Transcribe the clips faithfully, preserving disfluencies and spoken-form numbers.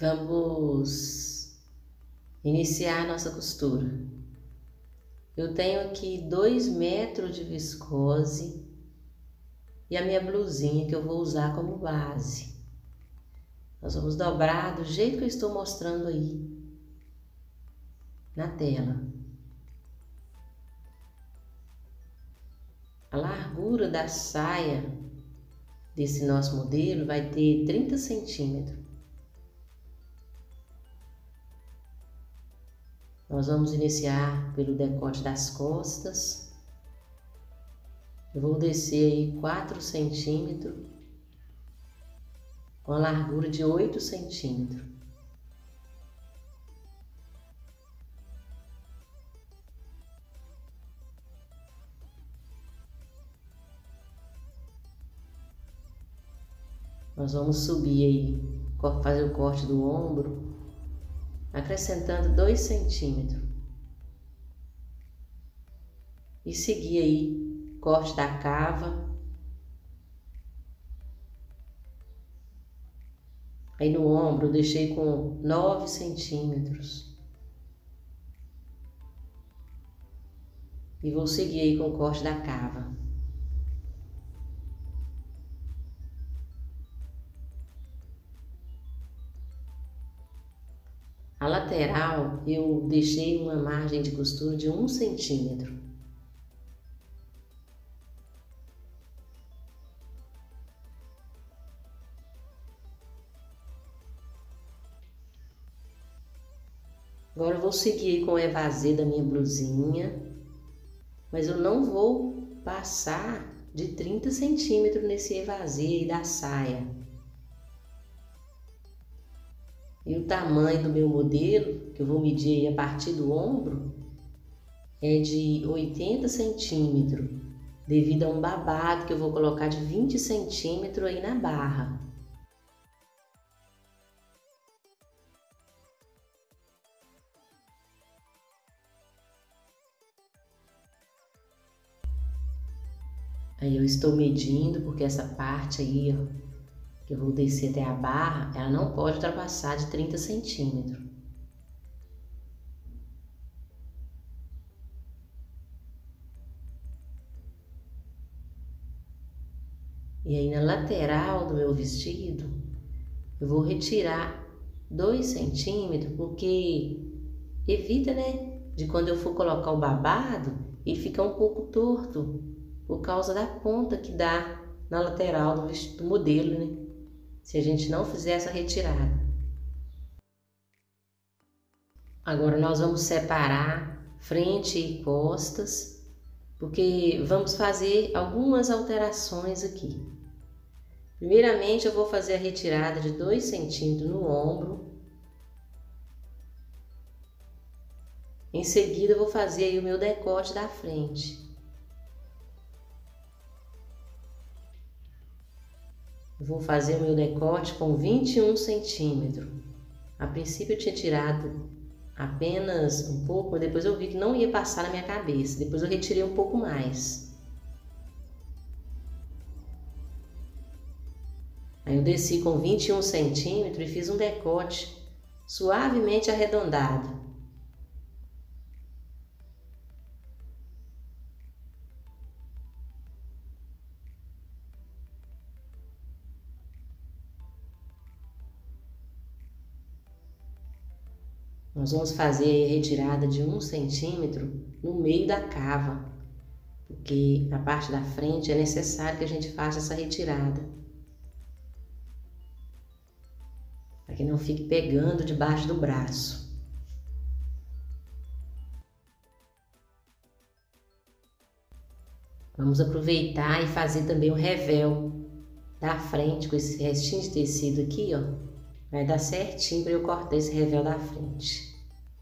Vamos iniciar a nossa costura. Eu tenho aqui dois metros de viscose e a minha blusinha que eu vou usar como base. Nós vamos dobrar do jeito que eu estou mostrando aí na tela. A largura da saia desse nosso modelo vai ter trinta centímetros. Nós vamos iniciar pelo decote das costas. Eu vou descer aí quatro centímetros com a largura de oito centímetros. Nós vamos subir aí, fazer o corte do ombro, acrescentando dois centímetros. E seguir aí, corte da cava. Aí no ombro eu deixei com nove centímetros. E vou seguir aí com o corte da cava. A lateral eu deixei uma margem de costura de um centímetro. Agora eu vou seguir com o evasê da minha blusinha, mas eu não vou passar de trinta centímetros nesse evasê aí da saia. E o tamanho do meu modelo, que eu vou medir aí a partir do ombro, é de oitenta centímetros, devido a um babado que eu vou colocar de vinte centímetros aí na barra. Aí eu estou medindo, porque essa parte aí, ó, que eu vou descer até a barra, ela não pode ultrapassar de trinta centímetros. E aí na lateral do meu vestido, eu vou retirar dois centímetros, porque evita, né, de quando eu for colocar o babado, ele ficar um pouco torto, por causa da ponta que dá na lateral do, vestido, do modelo, né? Se a gente não fizer essa retirada. Agora nós vamos separar frente e costas, porque vamos fazer algumas alterações aqui. Primeiramente eu vou fazer a retirada de dois centímetros no ombro. Em seguida eu vou fazer aí o meu decote da frente. Eu vou fazer o meu decote com vinte e um centímetros. A princípio eu tinha tirado apenas um pouco, mas depois eu vi que não ia passar na minha cabeça. Depois eu retirei um pouco mais. Aí eu desci com vinte e um centímetros e fiz um decote suavemente arredondado. Nós vamos fazer a retirada de um centímetro no meio da cava, porque na parte da frente é necessário que a gente faça essa retirada, para que não fique pegando debaixo do braço. Vamos aproveitar e fazer também o revel da frente com esse restinho de tecido aqui, ó. Vai dar certinho para eu cortar esse revel da frente.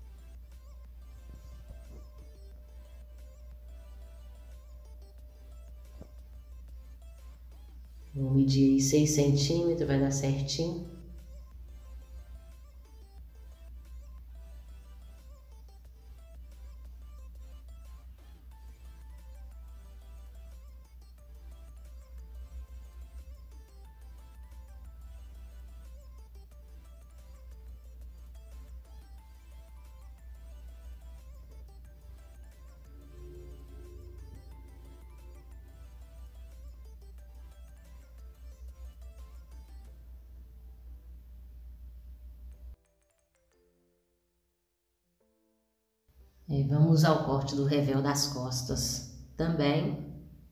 Vou medir aí seis centímetros, vai dar certinho. É, vamos ao corte do revel das costas também.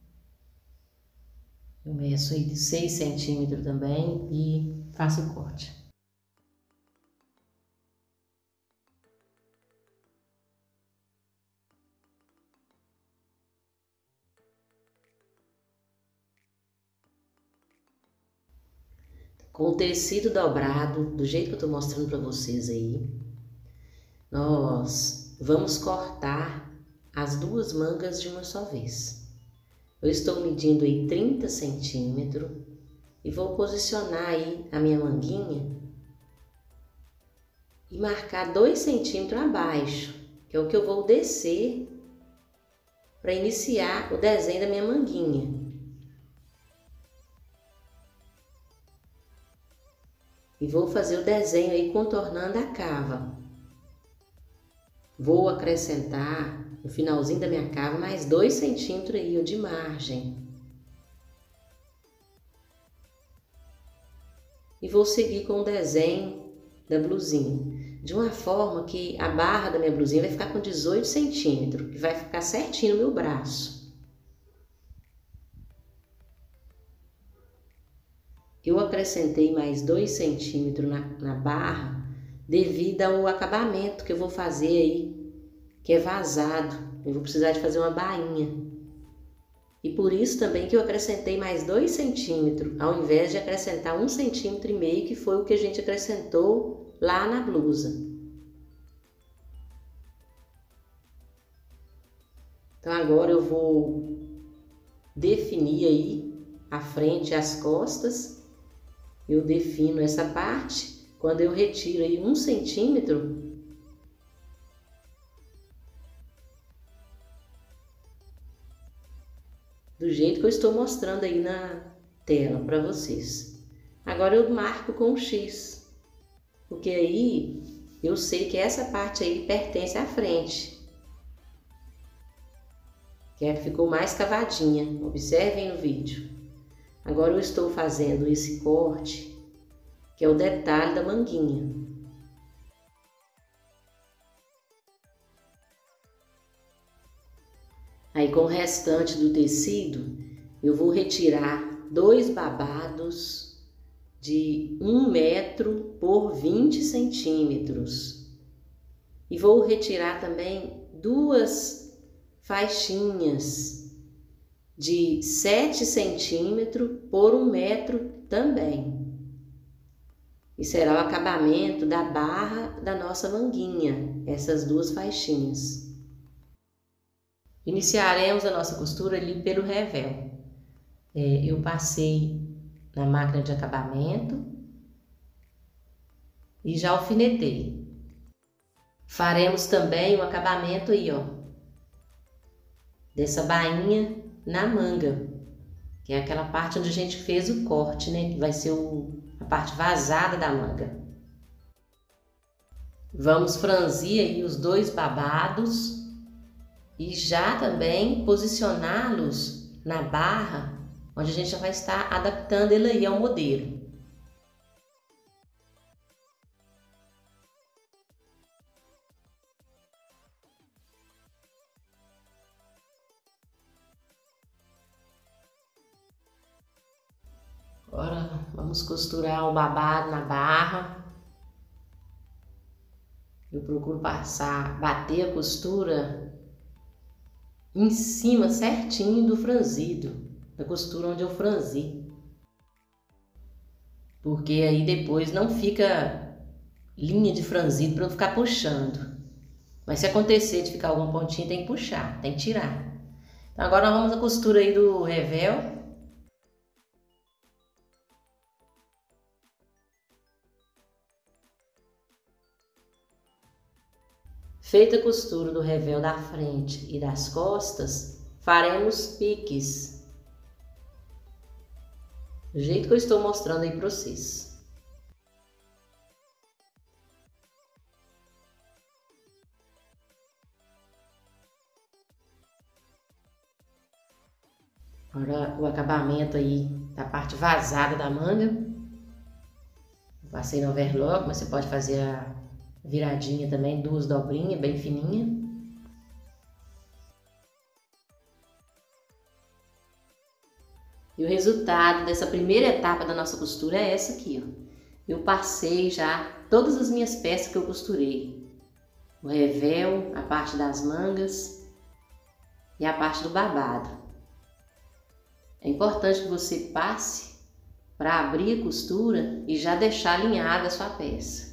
Eu meço aí de seis centímetros também e faço o corte. Com o tecido dobrado, do jeito que eu tô mostrando para vocês aí, nós vamos cortar as duas mangas de uma só vez. Eu estou medindo aí trinta centímetros e vou posicionar aí a minha manguinha e marcar dois centímetros abaixo, que é o que eu vou descer para iniciar o desenho da minha manguinha. E vou fazer o desenho aí contornando a cava. Vou acrescentar no finalzinho da minha cava mais dois centímetros aí ó, de margem. E vou seguir com o desenho da blusinha. De uma forma que a barra da minha blusinha vai ficar com dezoito centímetros, que vai ficar certinho no meu braço. Eu acrescentei mais dois centímetros na, na barra devido ao acabamento que eu vou fazer aí, que é vazado. Eu vou precisar de fazer uma bainha. E por isso também que eu acrescentei mais dois centímetros, ao invés de acrescentar um centímetro e meio, que foi o que a gente acrescentou lá na blusa. Então agora eu vou definir aí a frente e as costas. Eu defino essa parte, quando eu retiro aí um centímetro, do jeito que eu estou mostrando aí na tela para vocês. Agora eu marco com um X, porque aí eu sei que essa parte aí pertence à frente, que é a que ficou mais cavadinha. Observem no vídeo. Agora eu estou fazendo esse corte, que é o detalhe da manguinha. Aí com o restante do tecido, eu vou retirar dois babados de um metro por vinte centímetros. E vou retirar também duas faixinhas de sete centímetros por um metro também. E será o acabamento da barra da nossa manguinha, essas duas faixinhas. Iniciaremos a nossa costura ali pelo revel. É, eu passei na máquina de acabamento e já alfinetei. Faremos também o acabamento aí, ó, dessa bainha na manga, que é aquela parte onde a gente fez o corte, né? Que vai ser o, a parte vazada da manga. Vamos franzir aí os dois babados e já também posicioná-los na barra, onde a gente já vai estar adaptando ele aí ao modelo. Agora vamos costurar o babado na barra. Eu procuro passar, bater a costura em cima certinho do franzido, da costura onde eu franzi. Porque aí depois não fica linha de franzido para eu ficar puxando. Mas se acontecer de ficar algum pontinho, tem que puxar, tem que tirar. Então agora nós vamos à costura aí do revel. Feita a costura do revel da frente e das costas, faremos piques, do jeito que eu estou mostrando aí para vocês. Agora o acabamento aí da parte vazada da manga. Passei no overlock, mas você pode fazer a viradinha também, duas dobrinhas bem fininha. E o resultado dessa primeira etapa da nossa costura é essa aqui, ó. Eu passei já todas as minhas peças que eu costurei. O revel, a parte das mangas e a parte do babado. É importante que você passe para abrir a costura e já deixar alinhada a sua peça.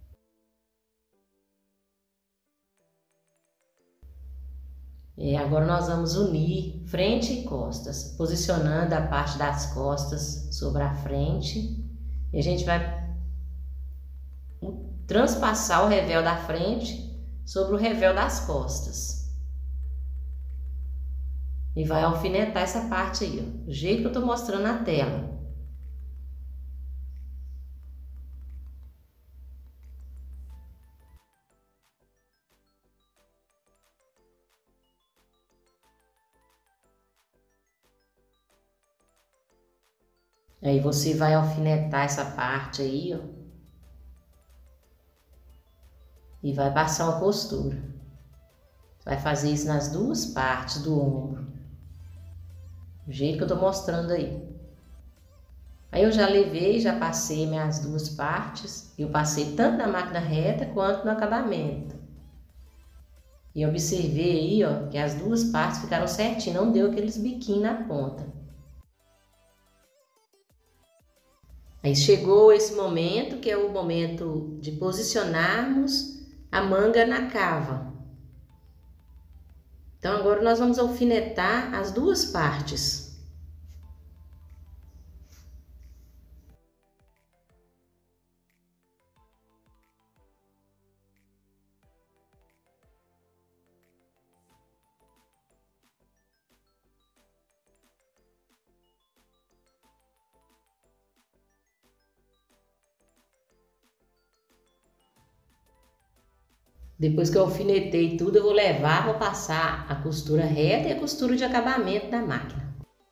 É, agora nós vamos unir frente e costas, posicionando a parte das costas sobre a frente. E a gente vai transpassar o revel da frente sobre o revel das costas. E vai alfinetar essa parte aí, ó, do jeito que eu tô mostrando na tela. Aí você vai alfinetar essa parte aí, ó. E vai passar uma costura. Vai fazer isso nas duas partes do ombro. Do jeito que eu tô mostrando aí. Aí eu já levei, já passei minhas duas partes. Eu passei tanto na máquina reta quanto no acabamento. E observei aí, ó, que as duas partes ficaram certinho, não deu aqueles biquinhos na ponta. Aí chegou esse momento, que é o momento de posicionarmos a manga na cava. Então agora nós vamos alfinetar as duas partes. Depois que eu alfinetei tudo, eu vou levar, vou passar a costura reta e a costura de acabamento da máquina.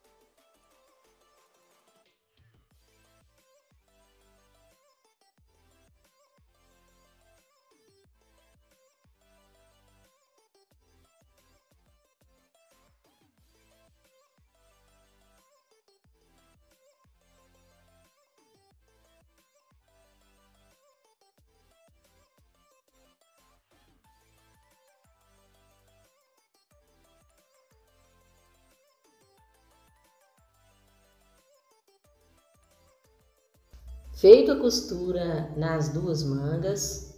Feito a costura nas duas mangas,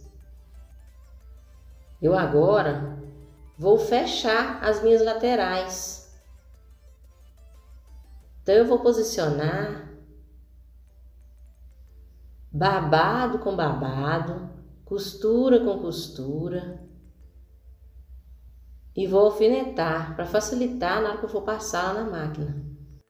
eu agora vou fechar as minhas laterais. Então eu vou posicionar babado com babado, costura com costura e vou alfinetar para facilitar na hora que eu for passar lá na máquina.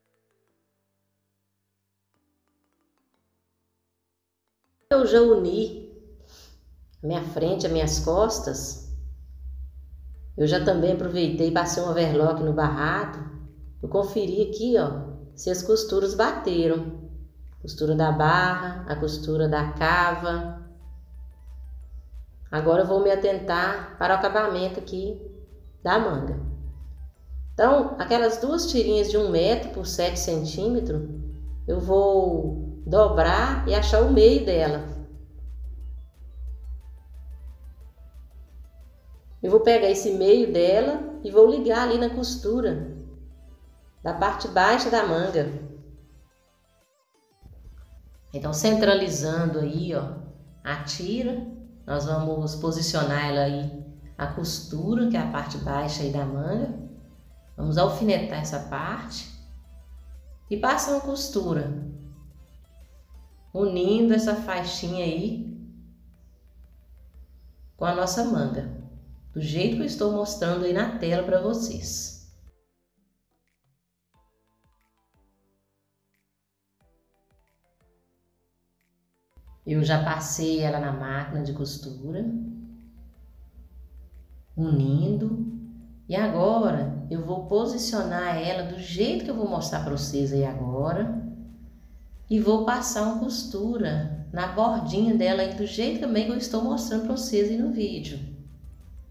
Eu já uni a minha frente, as minhas costas. Eu já também aproveitei e passei um overlock no barrado. Eu conferi aqui, ó, se as costuras bateram. Costura da barra, a costura da cava. Agora eu vou me atentar para o acabamento aqui da manga. Então, aquelas duas tirinhas de um metro por sete centímetros, eu vou dobrar e achar o meio dela. Eu vou pegar esse meio dela e vou ligar ali na costura da parte baixa da manga. Então, centralizando aí, ó, a tira, nós vamos posicionar ela aí, a costura, que é a parte baixa aí da manga. Vamos alfinetar essa parte e passar uma costura, unindo essa faixinha aí com a nossa manga, do jeito que eu estou mostrando aí na tela para vocês. Eu já passei ela na máquina de costura, unindo, e agora eu vou posicionar ela do jeito que eu vou mostrar para vocês aí agora. E vou passar uma costura na bordinha dela aí, do jeito também que eu estou mostrando para vocês aí no vídeo.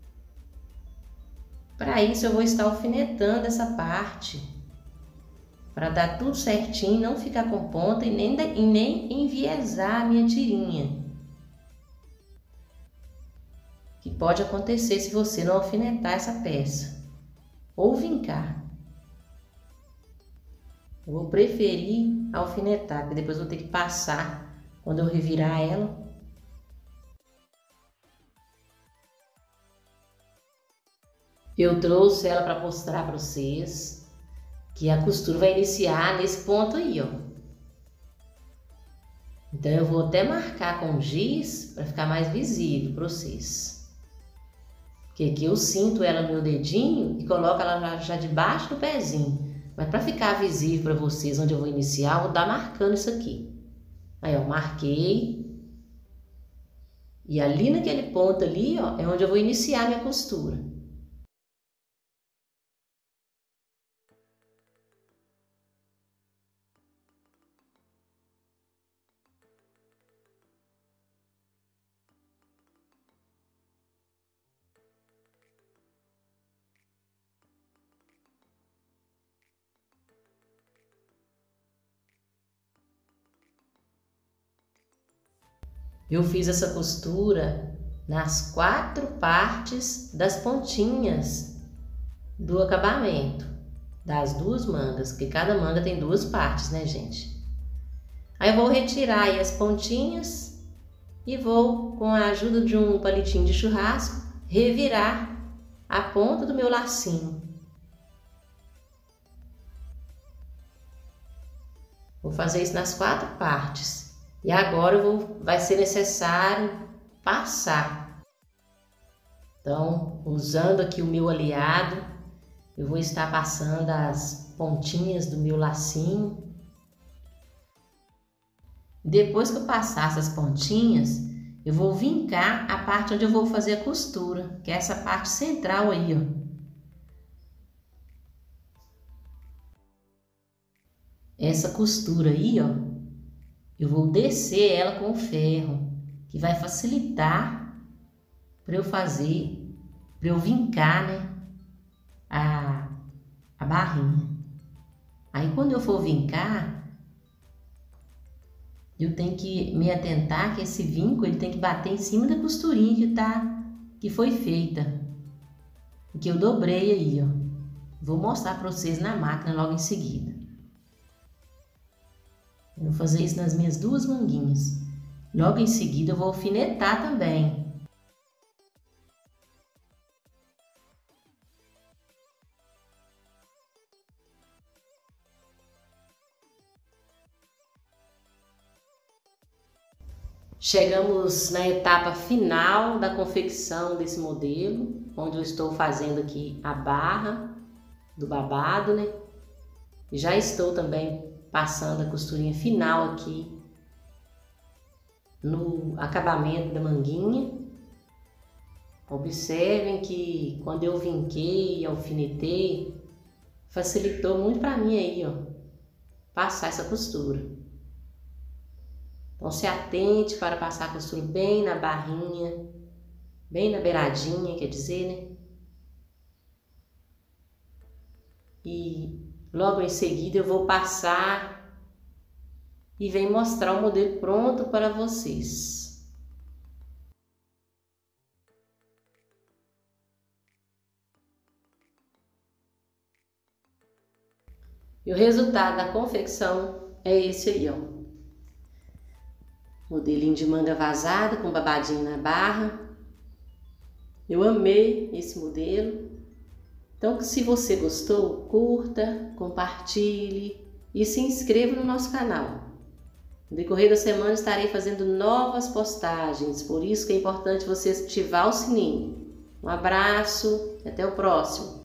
Para isso eu vou estar alfinetando essa parte, para dar tudo certinho, não ficar com ponta e nem, e nem enviesar a minha tirinha. Que pode acontecer se você não alfinetar essa peça ou vincar. Eu vou preferir alfinetar, porque depois eu vou ter que passar quando eu revirar ela. Eu trouxe ela para mostrar para vocês que a costura vai iniciar nesse ponto aí, ó. Então eu vou até marcar com giz para ficar mais visível para vocês. Porque aqui eu sinto ela no meu dedinho e coloco ela já debaixo do pezinho. Mas para ficar visível para vocês onde eu vou iniciar, eu vou dar marcando isso aqui. Aí, ó, marquei. E ali naquele ponto ali, ó, é onde eu vou iniciar minha costura. Eu fiz essa costura nas quatro partes das pontinhas do acabamento, das duas mangas, porque cada manga tem duas partes, né, gente? Aí eu vou retirar aí as pontinhas e vou, com a ajuda de um palitinho de churrasco, revirar a ponta do meu lacinho. Vou fazer isso nas quatro partes. E agora eu vou, vai ser necessário passar. Então, usando aqui o meu aliado, eu vou estar passando as pontinhas do meu lacinho. Depois que eu passar essas pontinhas, eu vou vincar a parte onde eu vou fazer a costura, que é essa parte central aí, ó. Essa costura aí, ó. Eu vou descer ela com o ferro, que vai facilitar para eu fazer, para eu vincar, né, a, a barrinha. Aí quando eu for vincar, eu tenho que me atentar que esse vinco ele tem que bater em cima da costurinha que tá, que foi feita, que eu dobrei aí, ó. Vou mostrar para vocês na máquina logo em seguida. Eu vou fazer isso nas minhas duas manguinhas. Logo em seguida eu vou alfinetar também. Chegamos na etapa final da confecção desse modelo, onde eu estou fazendo aqui a barra do babado, né? Já estou também passando a costurinha final aqui no acabamento da manguinha. Observem que quando eu vinquei e alfinetei, facilitou muito para mim aí, ó, passar essa costura. Então se atente para passar a costura bem na barrinha, bem na beiradinha, quer dizer, né? E logo em seguida eu vou passar e venho mostrar o modelo pronto para vocês. E o resultado da confecção é esse aí, ó. Modelinho de manga vazada com babadinho na barra. Eu amei esse modelo. Então, se você gostou, curta, compartilhe e se inscreva no nosso canal. No decorrer da semana estarei fazendo novas postagens, por isso que é importante você ativar o sininho. Um abraço e até o próximo!